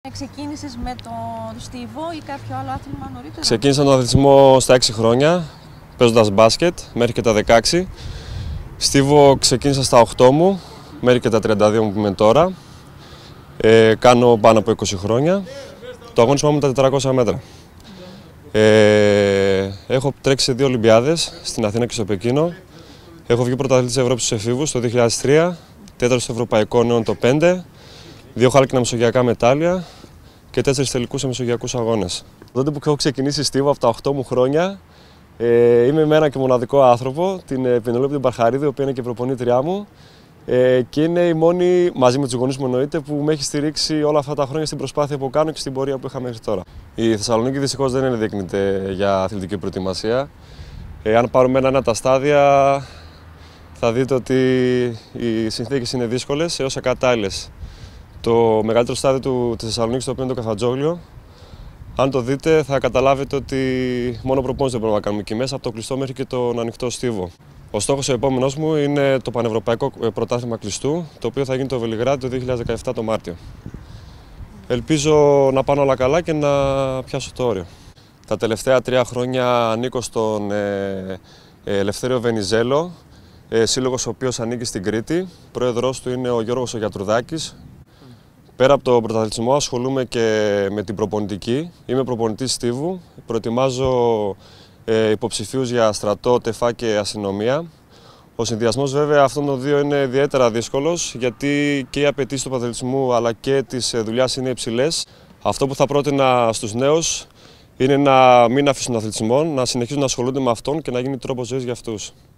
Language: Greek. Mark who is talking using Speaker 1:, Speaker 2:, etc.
Speaker 1: Ξεκίνησες με το στίβο ή κάποιο άλλο άθλημα νωρίτερα?
Speaker 2: Ξεκίνησα τον αθλητισμό στα 6 χρόνια, παίζοντας μπάσκετ μέχρι και τα 16. Στίβο ξεκίνησα στα 8 μου, μέχρι και τα 32 μου που είμαι τώρα. Κάνω πάνω από 20 χρόνια. Το αγώνισμά μου τα 400 μέτρα. Έχω τρέξει σε 2 Ολυμπιάδες, στην Αθήνα και στο Πεκίνο. Έχω βγει πρωταθλητής Ευρώπης στους εφήβους το 2003, τέταρτος στο Ευρωπαϊκό Νέων το 5, 2 χάλκινα μεσογειακά μετάλλια και 4 τελικούς σε μεσογειακούς αγώνες. Τότε που έχω ξεκινήσει στίβο από τα 8 μου χρόνια, είμαι με ένα και μοναδικό άνθρωπο, την Πενελόπη την Παρχαρίδη, η οποία είναι και η προπονήτριά μου. Και είναι η μόνη, μαζί με τους γονείς μου εννοείται, που με έχει στηρίξει όλα αυτά τα χρόνια στην προσπάθεια που κάνω και στην πορεία που είχα μέχρι τώρα. Η Θεσσαλονίκη δυστυχώς δεν ενδείκνυται για αθλητική προετοιμασία. Αν πάρουμε ένα τα στάδια, θα δείτε ότι οι συνθήκες είναι δύσκολες έως ακατάλληλες. Το μεγαλύτερο στάδιο της Θεσσαλονίκης, το οποίο είναι το Καφατζόγλιο, αν το δείτε θα καταλάβετε ότι μόνο προπόνηση δεν μπορούμε να κάνουμε εκεί μέσα, από το κλειστό μέχρι και τον ανοιχτό στίβο. Ο στόχος ο επόμενος μου είναι το Πανευρωπαϊκό Πρωτάθλημα Κλειστού, το οποίο θα γίνει το Βελιγράδι το 2017 το Μάρτιο. Ελπίζω να πάνε όλα καλά και να πιάσω το όριο. Τα τελευταία 3 χρόνια ανήκω στον Ελευθέριο Βενιζέλο, σύλλογος ο οποίος ανήκει στην Κρήτη. Πρόεδρος του είναι ο Γιώργος Γιατρουδάκης. Πέρα από τον πρωταθλητισμό ασχολούμαι και με την προπονητική. Είμαι προπονητής στίβου, προετοιμάζω υποψηφίους για στρατό, τεφά και αστυνομία. Ο συνδυασμός βέβαια αυτών των δύο είναι ιδιαίτερα δύσκολος, γιατί και οι απαιτήσεις του πρωταθλητισμού αλλά και της δουλειάς είναι υψηλές. Αυτό που θα πρότεινα στους νέους είναι να μην αφήσουν τον αθλητισμό, να συνεχίσουν να ασχολούνται με αυτόν και να γίνει τρόπος ζωής για αυτούς.